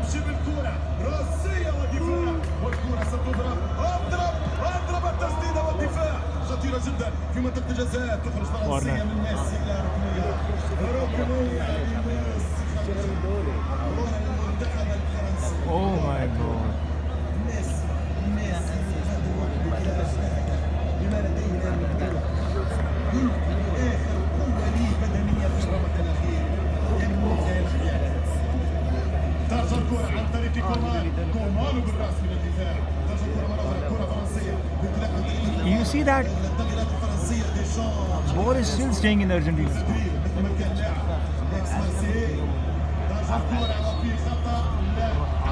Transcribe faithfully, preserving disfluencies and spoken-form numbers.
يمشي بالكرة راسية ودفاع والكرة ستضرب اضرب اضرب التسديدة والدفاع خطيرة جدا في منطقة الجزاء تخرج فرنسية من ميسي لا ركنية ركنية لميسي روح المنتخب الفرنسي. Oh my God. ميسي ميسي هذا الوقت بما لديه الآن من كرة يمكن آخر قوة لي بدنية في الربط الأخير يموت هذه الخيانات. ترجع الكرة عن طريق كومان كومان بالرأس من الدفاع ترجع الكرة مرة أخرى كرة فرنسية. You see that ball is still staying in Argentina. ترجع الكرة وفي خطأ لا